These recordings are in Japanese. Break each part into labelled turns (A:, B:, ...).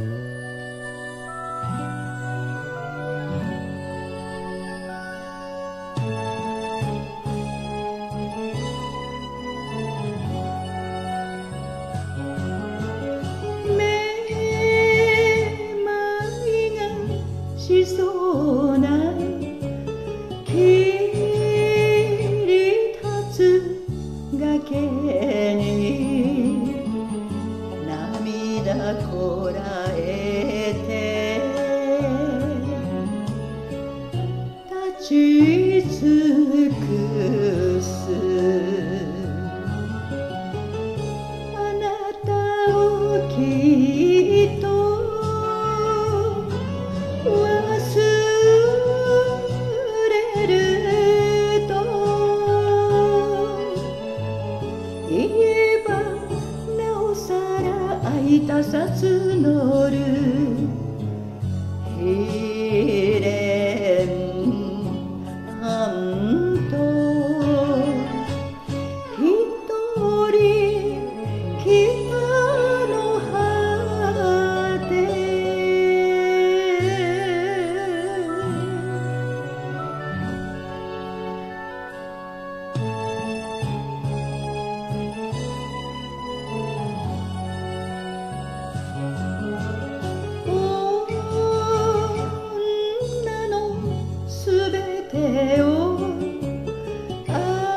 A: しそうな切り立つ崖に涙こらえて立ち尽くすあなたをきっと言えばなおさら会いたさ募る悲恋半島一人北の果てをあ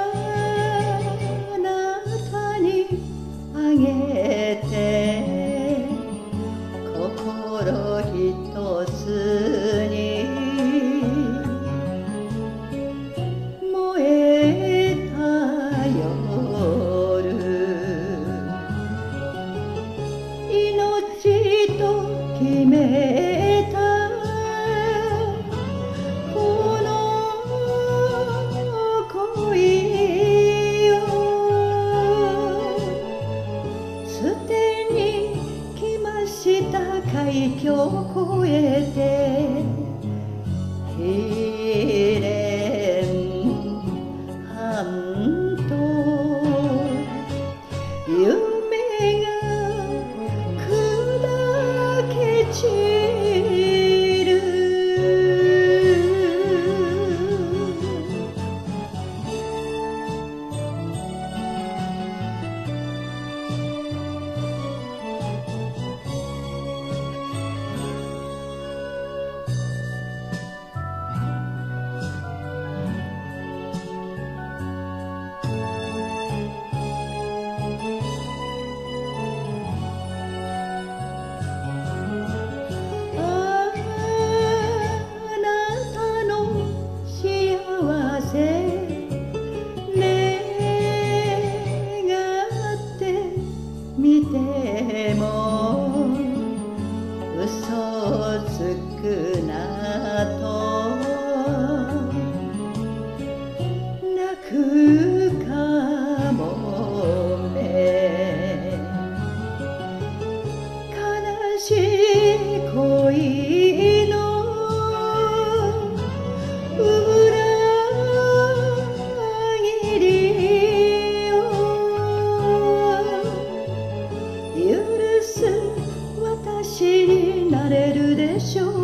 A: なたにあげて心一つに燃えた夜命と決めた海峡を越えて悲恋半島夢が砕け散る見ても嘘つくなと泣くかもめ悲しい恋の裏切りを許す私になれるでしょう